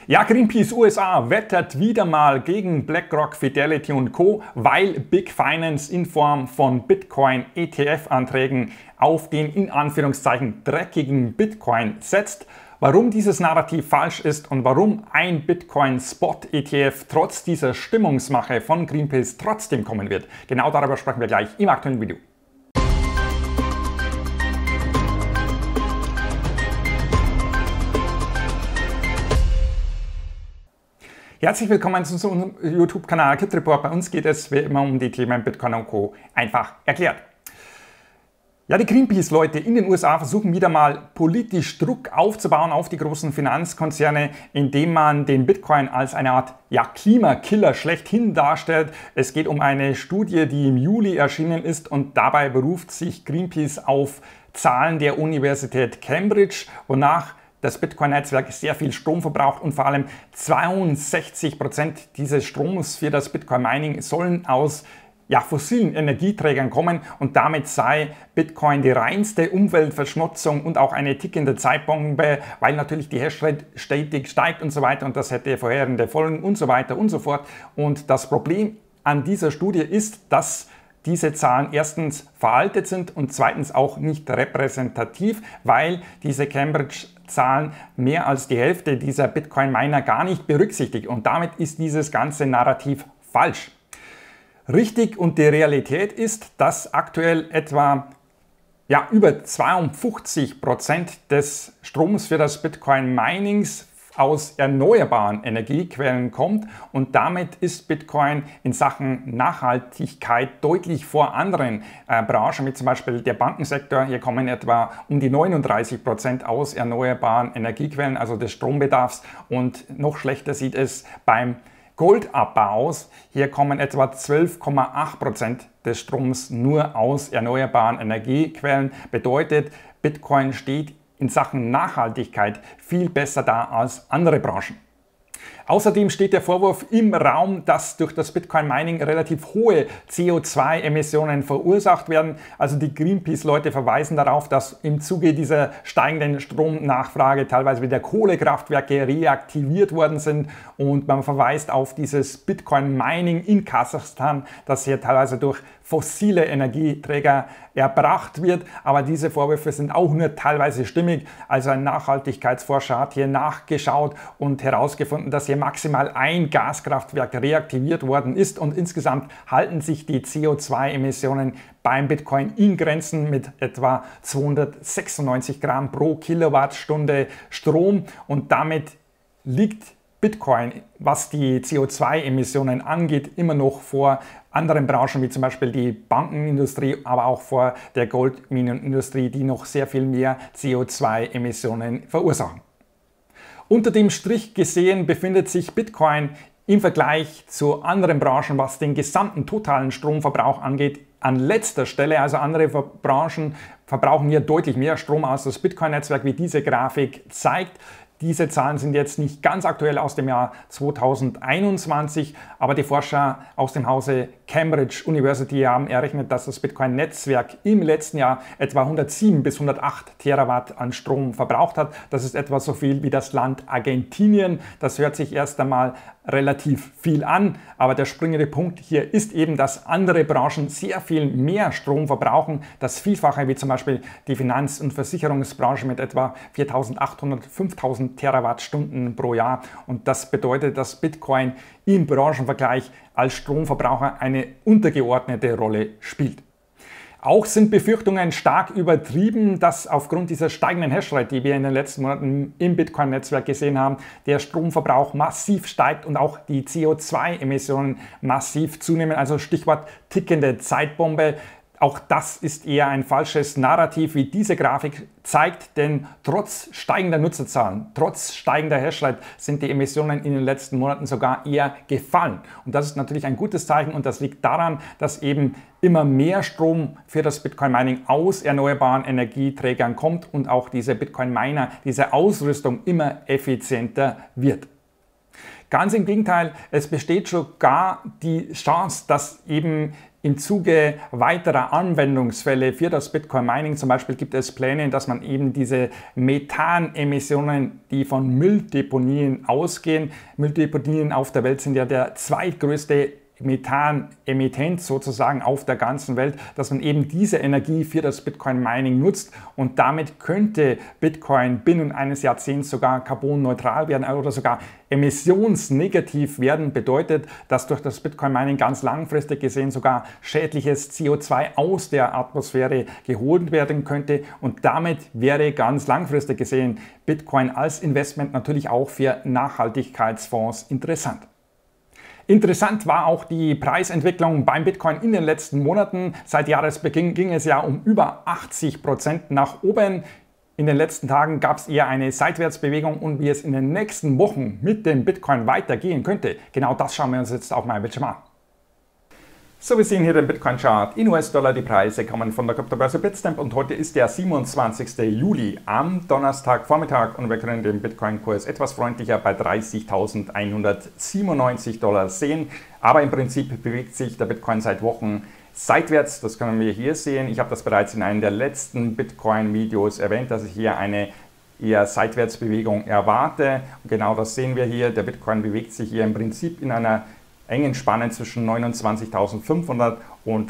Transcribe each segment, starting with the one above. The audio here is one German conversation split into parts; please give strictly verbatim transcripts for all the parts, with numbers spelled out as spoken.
Ja, Greenpeace U S A wettert wieder mal gegen BlackRock, Fidelity und Co., weil Big Finance in Form von Bitcoin-E T F-Anträgen auf den in Anführungszeichen dreckigen Bitcoin setzt. Warum dieses Narrativ falsch ist und warum ein Bitcoin-Spot-E T F trotz dieser Stimmungsmache von Greenpeace trotzdem kommen wird, genau darüber sprechen wir gleich im aktuellen Video. Herzlich willkommen zu unserem YouTube-Kanal Crypto-Report. Bei uns geht es wie immer um die Themen Bitcoin und Co. einfach erklärt. Ja, die Greenpeace-Leute in den U S A versuchen wieder mal politisch Druck aufzubauen auf die großen Finanzkonzerne, indem man den Bitcoin als eine Art ja, Klimakiller schlechthin darstellt. Es geht um eine Studie, die im Juli erschienen ist, und dabei beruft sich Greenpeace auf Zahlen der Universität Cambridge, wonach das Bitcoin-Netzwerk sehr viel Strom verbraucht und vor allem zweiundsechzig Prozent dieses Stroms für das Bitcoin-Mining sollen aus ja, fossilen Energieträgern kommen, und damit sei Bitcoin die reinste Umweltverschmutzung und auch eine tickende Zeitbombe, weil natürlich die Hashrate stetig steigt und so weiter, und das hätte vorherige Folgen und so weiter und so fort. Und das Problem an dieser Studie ist, dass diese Zahlen erstens veraltet sind und zweitens auch nicht repräsentativ, weil diese Cambridge-Zahlen mehr als die Hälfte dieser Bitcoin-Miner gar nicht berücksichtigt, und damit ist dieses ganze Narrativ falsch. Richtig und die Realität ist, dass aktuell etwa ja, über zweiundfünfzig Prozent des Stroms für das Bitcoin-Minings aus erneuerbaren Energiequellen kommt, und damit ist Bitcoin in Sachen Nachhaltigkeit deutlich vor anderen äh, Branchen, wie zum Beispiel der Bankensektor. Hier kommen etwa um die neununddreißig Prozent aus erneuerbaren Energiequellen, also des Strombedarfs, und noch schlechter sieht es beim Goldabbau aus. Hier kommen etwa zwölf Komma acht Prozent des Stroms nur aus erneuerbaren Energiequellen. Bedeutet, Bitcoin steht in Sachen Nachhaltigkeit viel besser da als andere Branchen. Außerdem steht der Vorwurf im Raum, dass durch das Bitcoin-Mining relativ hohe C O zwei Emissionen verursacht werden. Also die Greenpeace-Leute verweisen darauf, dass im Zuge dieser steigenden Stromnachfrage teilweise wieder Kohlekraftwerke reaktiviert worden sind, und man verweist auf dieses Bitcoin-Mining in Kasachstan, das hier teilweise durch fossile Energieträger erbracht wird. Aber diese Vorwürfe sind auch nur teilweise stimmig. Also ein Nachhaltigkeitsforscher hat hier nachgeschaut und herausgefunden, dass hier maximal ein Gaskraftwerk reaktiviert worden ist, und insgesamt halten sich die C O zwei Emissionen beim Bitcoin in Grenzen mit etwa zweihundertsechsundneunzig Gramm pro Kilowattstunde Strom, und damit liegt Bitcoin, was die C O zwei Emissionen angeht, immer noch vor anderen Branchen, wie zum Beispiel die Bankenindustrie, aber auch vor der Goldminenindustrie, die noch sehr viel mehr C O zwei Emissionen verursachen. Unter dem Strich gesehen befindet sich Bitcoin im Vergleich zu anderen Branchen, was den gesamten totalen Stromverbrauch angeht, an letzter Stelle. Also andere Branchen verbrauchen hier deutlich mehr Strom als das Bitcoin-Netzwerk, wie diese Grafik zeigt. Diese Zahlen sind jetzt nicht ganz aktuell aus dem Jahr zweitausendeinundzwanzig, aber die Forscher aus dem Hause Cambridge University haben errechnet, dass das Bitcoin-Netzwerk im letzten Jahr etwa hundertsieben bis hundertacht Terawatt an Strom verbraucht hat. Das ist etwa so viel wie das Land Argentinien. Das hört sich erst einmal relativ viel an, aber der springende Punkt hier ist eben, dass andere Branchen sehr viel mehr Strom verbrauchen. Das Vielfache, wie zum Beispiel die Finanz- und Versicherungsbranche mit etwa viertausendachthundert, fünftausend Terawattstunden pro Jahr. Und das bedeutet, dass Bitcoin im Branchenvergleich als Stromverbraucher eine untergeordnete Rolle spielt. Auch sind Befürchtungen stark übertrieben, dass aufgrund dieser steigenden Hashrate, die wir in den letzten Monaten im Bitcoin-Netzwerk gesehen haben, der Stromverbrauch massiv steigt und auch die C O zwei Emissionen massiv zunehmen. Also Stichwort tickende Zeitbombe. Auch das ist eher ein falsches Narrativ, wie diese Grafik zeigt, denn trotz steigender Nutzerzahlen, trotz steigender Hashrate sind die Emissionen in den letzten Monaten sogar eher gefallen. Und das ist natürlich ein gutes Zeichen, und das liegt daran, dass eben immer mehr Strom für das Bitcoin-Mining aus erneuerbaren Energieträgern kommt und auch diese Bitcoin-Miner, diese Ausrüstung immer effizienter wird. Ganz im Gegenteil, es besteht sogar die Chance, dass eben Im Zuge weiterer Anwendungsfälle für das Bitcoin Mining zum Beispiel gibt es Pläne, dass man eben diese Methanemissionen, die von Mülldeponien ausgehen, Mülldeponien auf der Welt sind ja der zweitgrößte Methanemittent sozusagen auf der ganzen Welt, dass man eben diese Energie für das Bitcoin Mining nutzt und damit könnte Bitcoin binnen eines Jahrzehnts sogar carbonneutral werden oder sogar emissionsnegativ werden. Bedeutet, dass durch das Bitcoin Mining ganz langfristig gesehen sogar schädliches C O zwei aus der Atmosphäre geholt werden könnte und damit wäre ganz langfristig gesehen Bitcoin als Investment natürlich auch für Nachhaltigkeitsfonds interessant. Interessant war auch die Preisentwicklung beim Bitcoin in den letzten Monaten. Seit Jahresbeginn ging es ja um über achtzig Prozent nach oben. In den letzten Tagen gab es eher eine Seitwärtsbewegung und wie es in den nächsten Wochen mit dem Bitcoin weitergehen könnte, genau das schauen wir uns jetzt auf meinem Bildschirm an. So, wir sehen hier den Bitcoin-Chart in U S-Dollar. Die Preise kommen von der Kryptobörse Bitstamp und heute ist der siebenundzwanzigste Juli am Donnerstagvormittag und wir können den Bitcoin-Kurs etwas freundlicher bei dreißigtausendeinhundertsiebenundneunzig Dollar sehen. Aber im Prinzip bewegt sich der Bitcoin seit Wochen seitwärts. Das können wir hier sehen. Ich habe das bereits in einem der letzten Bitcoin-Videos erwähnt, dass ich hier eine eher Seitwärtsbewegung erwarte. Und genau das sehen wir hier. Der Bitcoin bewegt sich hier im Prinzip in einer engen Spannen zwischen neunundzwanzigtausendfünfhundert und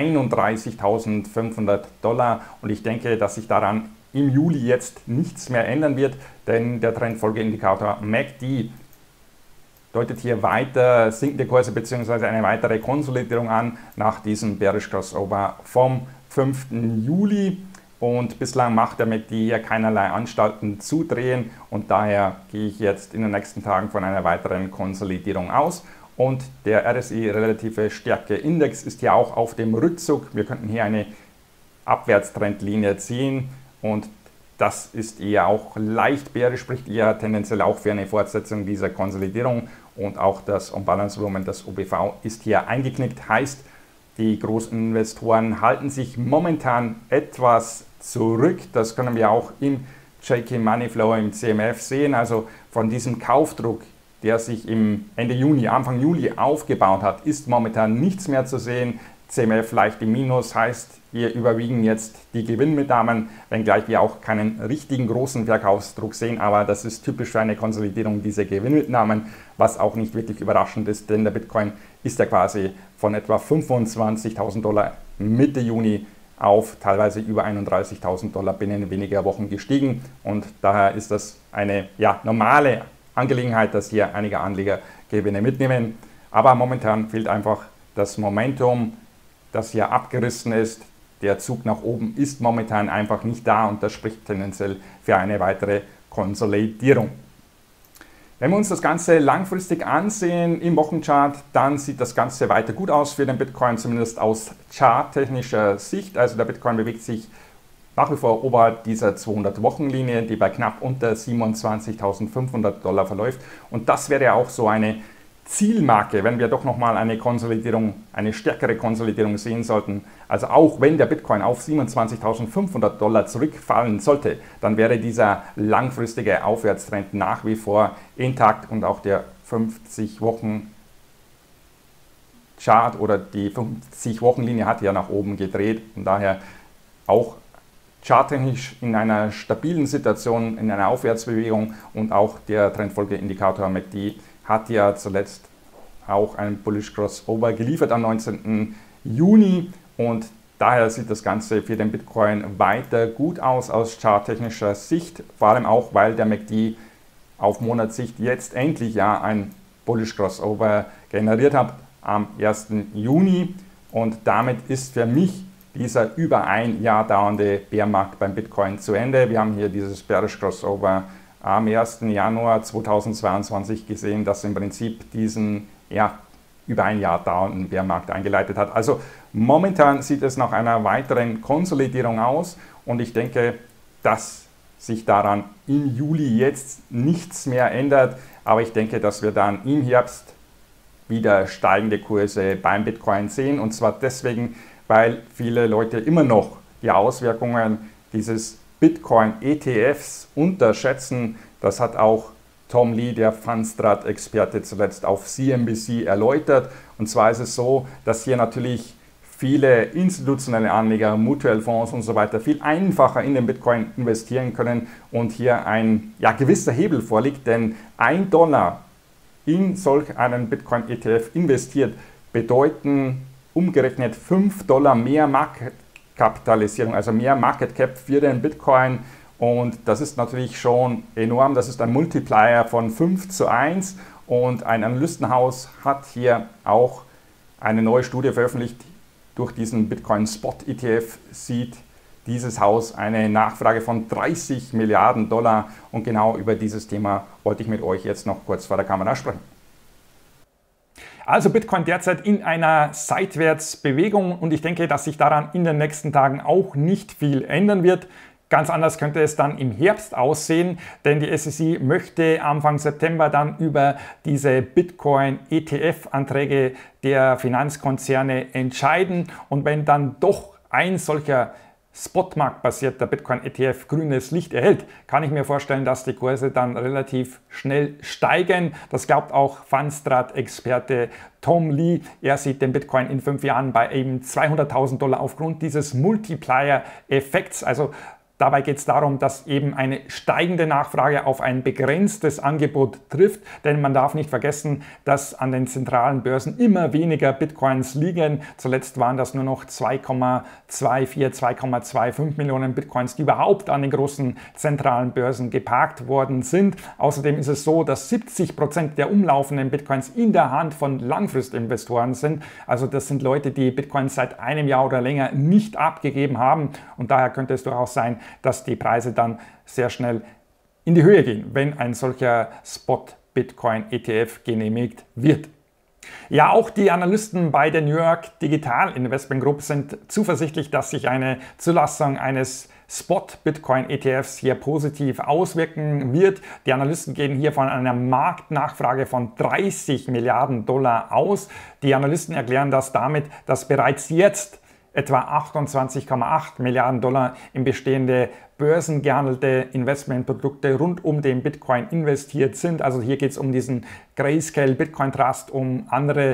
einunddreißigtausendfünfhundert Dollar und ich denke, dass sich daran im Juli jetzt nichts mehr ändern wird, denn der Trendfolgeindikator M A C D deutet hier weiter sinkende Kurse bzw. eine weitere Konsolidierung an nach diesem Bearish Crossover vom fünften Juli. Und bislang macht der M A C D hier keinerlei Anstalten zu drehen und daher gehe ich jetzt in den nächsten Tagen von einer weiteren Konsolidierung aus. Und der R S I relative Stärke Index ist ja auch auf dem Rückzug. Wir könnten hier eine Abwärtstrendlinie ziehen und das ist eher auch leicht bärisch, spricht eher tendenziell auch für eine Fortsetzung dieser Konsolidierung. Und auch das Unbalance Volumen, das O B V, ist hier eingeknickt. Heißt, die großen Investoren halten sich momentan etwas zurück. Das können wir auch im J K Money Flow, im C M F sehen. Also von diesem Kaufdruck, der sich im Ende Juni, Anfang Juli aufgebaut hat, ist momentan nichts mehr zu sehen. C M F leicht im Minus, heißt, hier überwiegen jetzt die Gewinnmitnahmen, wenngleich wir auch keinen richtigen großen Verkaufsdruck sehen, aber das ist typisch für eine Konsolidierung dieser Gewinnmitnahmen, was auch nicht wirklich überraschend ist, denn der Bitcoin ist ja quasi von etwa fünfundzwanzigtausend Dollar Mitte Juni auf teilweise über einunddreißigtausend Dollar binnen weniger Wochen gestiegen und daher ist das eine ja, normale Angelegenheit, dass hier einige Anleger Gewinne mitnehmen. Aber momentan fehlt einfach das Momentum, das hier abgerissen ist. Der Zug nach oben ist momentan einfach nicht da und das spricht tendenziell für eine weitere Konsolidierung. Wenn wir uns das Ganze langfristig ansehen im Wochenchart, dann sieht das Ganze weiter gut aus für den Bitcoin, zumindest aus charttechnischer Sicht. Also der Bitcoin bewegt sich nach wie vor oberhalb dieser zweihundert-Wochen-Linie, die bei knapp unter siebenundzwanzigtausendfünfhundert Dollar verläuft. Und das wäre ja auch so eine Zielmarke, wenn wir doch nochmal eine Konsolidierung, eine stärkere Konsolidierung sehen sollten. Also auch wenn der Bitcoin auf siebenundzwanzigtausendfünfhundert Dollar zurückfallen sollte, dann wäre dieser langfristige Aufwärtstrend nach wie vor intakt und auch der fünfzig-Wochen-Chart oder die fünfzig-Wochen-Linie hat ja nach oben gedreht und daher auch charttechnisch in einer stabilen Situation, in einer Aufwärtsbewegung und auch der Trendfolgeindikator M A C D hat ja zuletzt auch einen Bullish Crossover geliefert am neunzehnten Juni und daher sieht das Ganze für den Bitcoin weiter gut aus aus charttechnischer Sicht, vor allem auch, weil der M A C D auf Monatssicht jetzt endlich ja ein Bullish Crossover generiert hat am ersten Juni und damit ist für mich dieser über ein Jahr dauernde Bärmarkt beim Bitcoin zu Ende. Wir haben hier dieses Bearish Crossover am ersten Januar zweitausendzweiundzwanzig gesehen, das im Prinzip diesen ja, über ein Jahr dauernden Bärmarkt eingeleitet hat. Also momentan sieht es nach einer weiteren Konsolidierung aus und ich denke, dass sich daran im Juli jetzt nichts mehr ändert, aber ich denke, dass wir dann im Herbst wieder steigende Kurse beim Bitcoin sehen und zwar deswegen, weil viele Leute immer noch die Auswirkungen dieses Bitcoin-E T Fs unterschätzen. Das hat auch Tom Lee, der Fundstrat-Experte, zuletzt auf C N B C erläutert. Und zwar ist es so, dass hier natürlich viele institutionelle Anleger, Mutual Fonds und so weiter viel einfacher in den Bitcoin investieren können und hier ein ja, gewisser Hebel vorliegt, denn ein Dollar in solch einen Bitcoin-E T F investiert, bedeuten umgerechnet fünf Dollar mehr Marktkapitalisierung, also mehr Market Cap für den Bitcoin. Und das ist natürlich schon enorm. Das ist ein Multiplier von fünf zu eins. Und ein Analystenhaus hat hier auch eine neue Studie veröffentlicht. Durch diesen Bitcoin Spot E T F sieht dieses Haus eine Nachfrage von dreißig Milliarden Dollar. Und genau über dieses Thema wollte ich mit euch jetzt noch kurz vor der Kamera sprechen. Also Bitcoin derzeit in einer Seitwärtsbewegung und ich denke, dass sich daran in den nächsten Tagen auch nicht viel ändern wird. Ganz anders könnte es dann im Herbst aussehen, denn die S E C möchte Anfang September dann über diese Bitcoin-E T F-Anträge der Finanzkonzerne entscheiden. Und wenn dann doch ein solcher Spotmarkt-basierter Bitcoin-E T F grünes Licht erhält, kann ich mir vorstellen, dass die Kurse dann relativ schnell steigen. Das glaubt auch Fundstrat-Experte Tom Lee. Er sieht den Bitcoin in fünf Jahren bei eben zweihunderttausend Dollar aufgrund dieses Multiplier-Effekts. Also dabei geht es darum, dass eben eine steigende Nachfrage auf ein begrenztes Angebot trifft, denn man darf nicht vergessen, dass an den zentralen Börsen immer weniger Bitcoins liegen. Zuletzt waren das nur noch zwei Komma vierundzwanzig, zwei Komma fünfundzwanzig Millionen Bitcoins, die überhaupt an den großen zentralen Börsen geparkt worden sind. Außerdem ist es so, dass siebzig Prozent der umlaufenden Bitcoins in der Hand von Langfristinvestoren sind. Also das sind Leute, die Bitcoins seit einem Jahr oder länger nicht abgegeben haben und daher könnte es durchaus sein, dass die Preise dann sehr schnell in die Höhe gehen, wenn ein solcher Spot-Bitcoin-E T F genehmigt wird. Ja, auch die Analysten bei der New York Digital Investment Group sind zuversichtlich, dass sich eine Zulassung eines Spot-Bitcoin-E T Fs hier positiv auswirken wird. Die Analysten gehen hier von einer Marktnachfrage von dreißig Milliarden Dollar aus. Die Analysten erklären das damit, dass bereits jetzt etwa achtundzwanzig Komma acht Milliarden Dollar in bestehende börsengehandelte Investmentprodukte rund um den Bitcoin investiert sind. Also hier geht es um diesen Grayscale Bitcoin Trust, um andere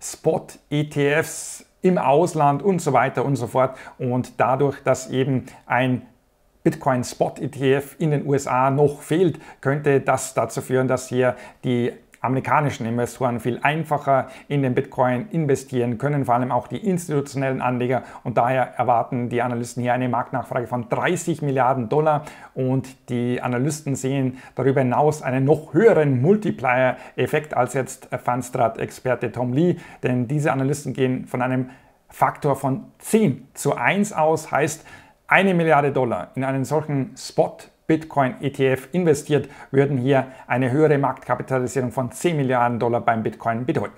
Spot-E T Fs im Ausland und so weiter und so fort. Und dadurch, dass eben ein Bitcoin Spot E T F in den U S A noch fehlt, könnte das dazu führen, dass hier die amerikanischen Investoren viel einfacher in den Bitcoin investieren können, vor allem auch die institutionellen Anleger. Und daher erwarten die Analysten hier eine Marktnachfrage von dreißig Milliarden Dollar. Und die Analysten sehen darüber hinaus einen noch höheren Multiplier-Effekt als jetzt Fundstrat-Experte Tom Lee. Denn diese Analysten gehen von einem Faktor von zehn zu eins aus, heißt eine Milliarde Dollar in einen solchen Spot Bitcoin-E T F investiert, würden hier eine höhere Marktkapitalisierung von zehn Milliarden Dollar beim Bitcoin bedeuten.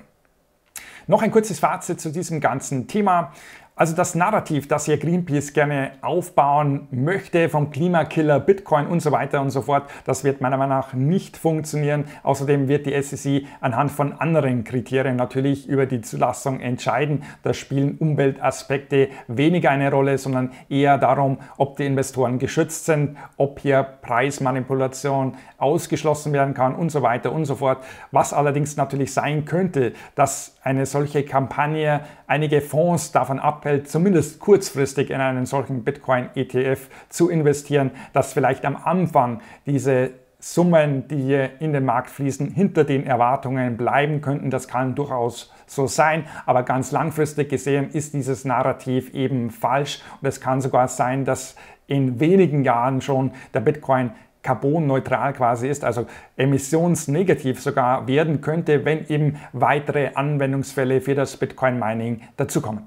Noch ein kurzes Fazit zu diesem ganzen Thema. Also das Narrativ, das hier Greenpeace gerne aufbauen möchte, vom Klimakiller Bitcoin und so weiter und so fort, das wird meiner Meinung nach nicht funktionieren. Außerdem wird die S E C anhand von anderen Kriterien natürlich über die Zulassung entscheiden. Da spielen Umweltaspekte weniger eine Rolle, sondern eher darum, ob die Investoren geschützt sind, ob hier Preismanipulation ausgeschlossen werden kann und so weiter und so fort. Was allerdings natürlich sein könnte, dass eine solche Kampagne einige Fonds davon abhält, zumindest kurzfristig in einen solchen Bitcoin-E T F zu investieren, dass vielleicht am Anfang diese Summen, die hier in den Markt fließen, hinter den Erwartungen bleiben könnten. Das kann durchaus so sein, aber ganz langfristig gesehen ist dieses Narrativ eben falsch und es kann sogar sein, dass in wenigen Jahren schon der Bitcoin carbonneutral quasi ist, also emissionsnegativ sogar werden könnte, wenn eben weitere Anwendungsfälle für das Bitcoin-Mining dazukommen.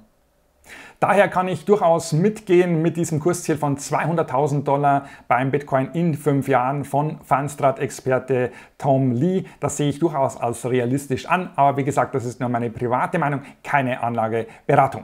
Daher kann ich durchaus mitgehen mit diesem Kursziel von zweihunderttausend Dollar beim Bitcoin in fünf Jahren von Fundstrat-Experte Tom Lee. Das sehe ich durchaus als realistisch an, aber wie gesagt, das ist nur meine private Meinung, keine Anlageberatung.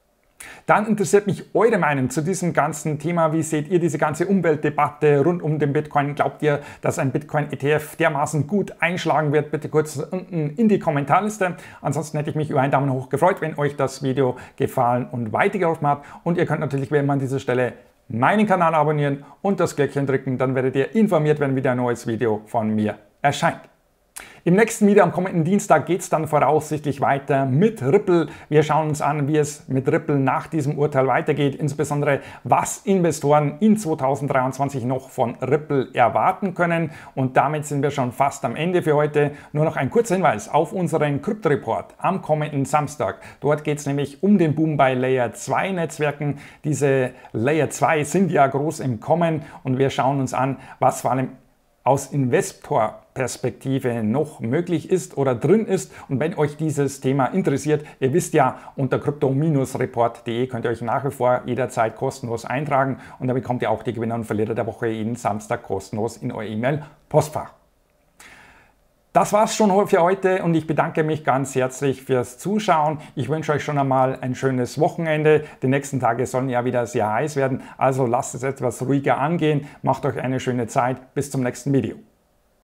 Dann interessiert mich eure Meinung zu diesem ganzen Thema. Wie seht ihr diese ganze Umweltdebatte rund um den Bitcoin? Glaubt ihr, dass ein Bitcoin-E T F dermaßen gut einschlagen wird? Bitte kurz unten in die Kommentarliste. Ansonsten hätte ich mich über einen Daumen hoch gefreut, wenn euch das Video gefallen und weitergeholfen hat. Und ihr könnt natürlich wie immer an dieser Stelle meinen Kanal abonnieren und das Glöckchen drücken. Dann werdet ihr informiert, wenn wieder ein neues Video von mir erscheint. Im nächsten Video am kommenden Dienstag geht es dann voraussichtlich weiter mit Ripple. Wir schauen uns an, wie es mit Ripple nach diesem Urteil weitergeht, insbesondere was Investoren in zweitausenddreiundzwanzig noch von Ripple erwarten können. Und damit sind wir schon fast am Ende für heute. Nur noch ein kurzer Hinweis auf unseren Krypto-Report am kommenden Samstag. Dort geht es nämlich um den Boom bei Layer zwei Netzwerken. Diese Layer zwei sind ja groß im Kommen und wir schauen uns an, was vor allem aus Investorperspektive noch möglich ist oder drin ist. Und wenn euch dieses Thema interessiert, ihr wisst ja, unter krypto Report punkt de könnt ihr euch nach wie vor jederzeit kostenlos eintragen und da bekommt ihr auch die Gewinner und Verlierer der Woche jeden Samstag kostenlos in euer E-Mail-Postfach. Das war's schon für heute und ich bedanke mich ganz herzlich fürs Zuschauen. Ich wünsche euch schon einmal ein schönes Wochenende. Die nächsten Tage sollen ja wieder sehr heiß werden, also lasst es etwas ruhiger angehen. Macht euch eine schöne Zeit. Bis zum nächsten Video.